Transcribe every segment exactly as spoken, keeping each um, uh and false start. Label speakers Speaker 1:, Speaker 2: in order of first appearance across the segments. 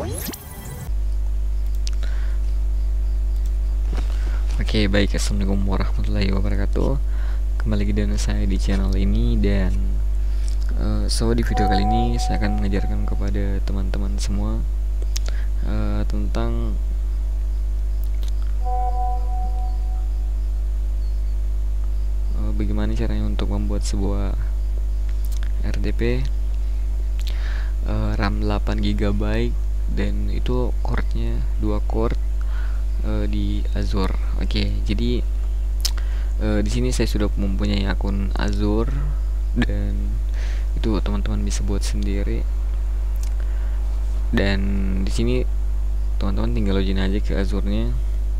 Speaker 1: Oke, baik. Assalamualaikum warahmatullahi wabarakatuh. Kembali lagi dengan saya di channel ini. Dan uh, so di video kali ini saya akan mengajarkan kepada teman-teman semua uh, tentang uh, bagaimana caranya untuk membuat sebuah R D P uh, RAM delapan giga byte dan itu core-nya dua core uh, di Azure. Oke, jadi uh, di sini saya sudah mempunyai akun Azure dan itu teman-teman bisa buat sendiri. Dan di sini teman-teman tinggal login aja ke Azure-nya.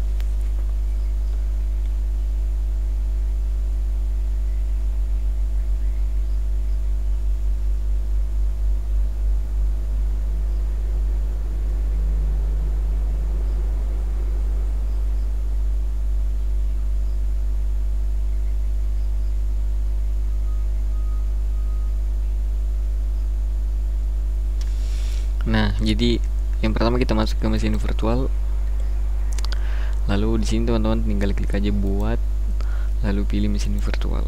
Speaker 1: Nah, jadi yang pertama kita masuk ke mesin virtual. Lalu di sini teman-teman tinggal klik aja buat, lalu pilih mesin virtual.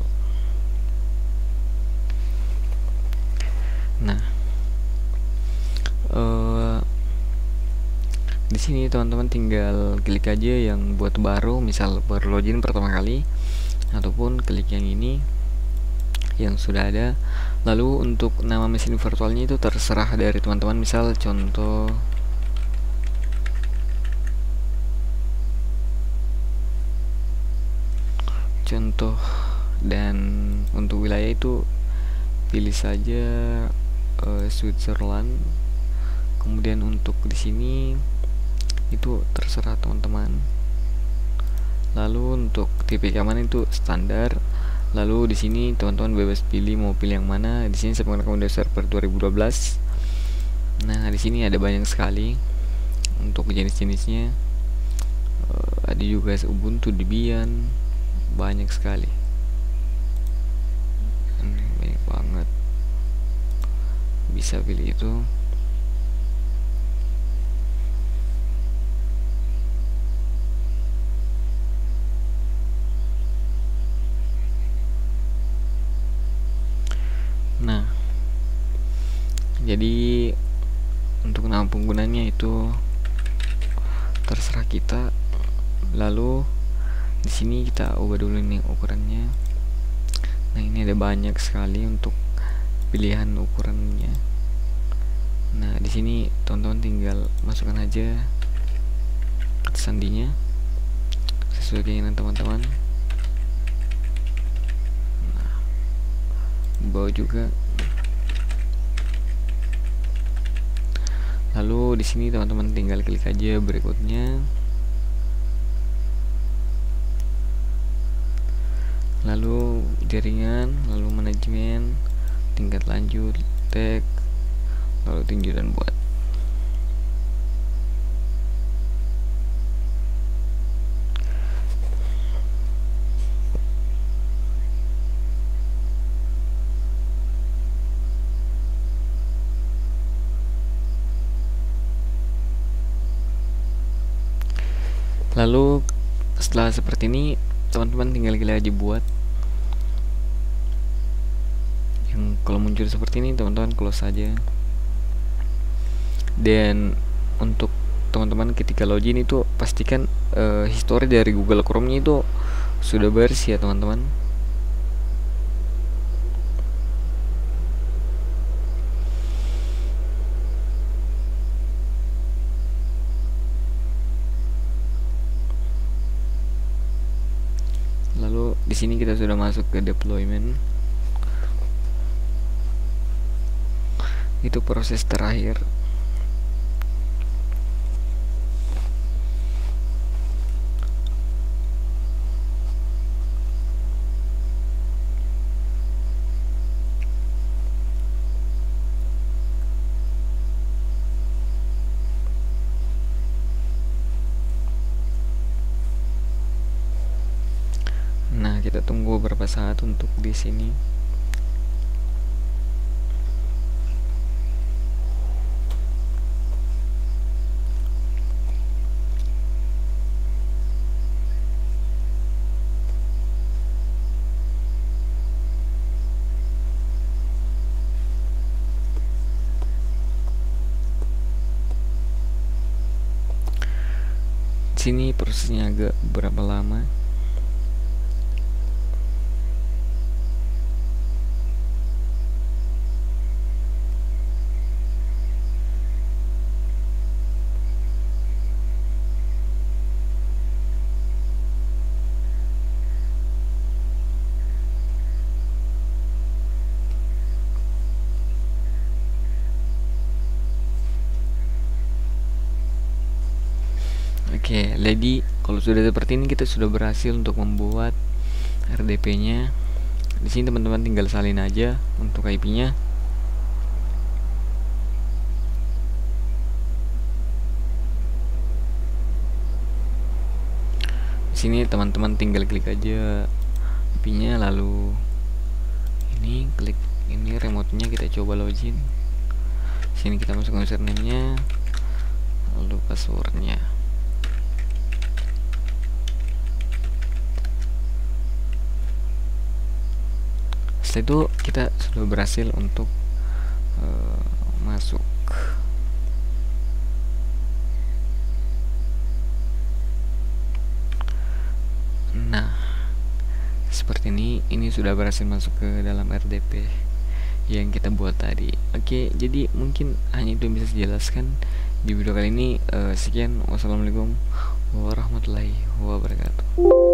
Speaker 1: Nah, uh, di sini teman-teman tinggal klik aja yang buat baru, misal baru login pertama kali, ataupun klik yang ini yang sudah ada. Lalu untuk nama mesin virtualnya itu terserah dari teman-teman, misal contoh contoh dan untuk wilayah itu pilih saja uh, Switzerland. Kemudian untuk di sini itu terserah teman-teman. Lalu untuk tipe keamanan itu standar. Lalu di sini teman-teman bebas pilih mau pilih yang mana. Di sini saya menggunakan Windows Server dua ribu dua belas. Nah, di sini ada banyak sekali untuk jenis-jenisnya. Uh, ada juga Ubuntu, Debian, banyak sekali. Ini banyak banget. Bisa pilih itu. Nah, jadi untuk nama penggunanya itu terserah kita. Lalu di sini kita ubah dulu nih ukurannya. Nah, ini ada banyak sekali untuk pilihan ukurannya. Nah, di sini teman-teman tinggal masukkan aja kata sandinya sesuai keinginan teman-teman. Bawah juga. Lalu di sini teman-teman tinggal klik aja berikutnya. Lalu jaringan, lalu manajemen, tingkat lanjut, tag, lalu tinjau dan buat. Lalu setelah seperti ini teman-teman tinggal klik aja buat. Yang kalau muncul seperti ini teman-teman close saja. Dan untuk teman-teman ketika login itu pastikan uh, history dari Google Chrome-nya itu sudah bersih ya teman-teman. Lalu di sini kita sudah masuk ke deployment. Itu proses terakhir. Nah, kita tunggu beberapa saat untuk di sini. sini prosesnya agak berapa lama. Oke, jadi kalau sudah seperti ini kita sudah berhasil untuk membuat R D P-nya. Di sini teman-teman tinggal salin aja untuk I P-nya. Di sini teman-teman tinggal klik aja I P-nya, lalu ini klik ini remote-nya, kita coba login. Sini kita masukkan username-nya, lalu password-nya. Setelah itu kita sudah berhasil untuk uh, masuk. Nah, seperti ini, ini sudah berhasil masuk ke dalam R D P yang kita buat tadi. Oke, jadi mungkin hanya itu yang bisa saya jelaskan di video kali ini. Uh, sekian, wassalamualaikum warahmatullahi wabarakatuh.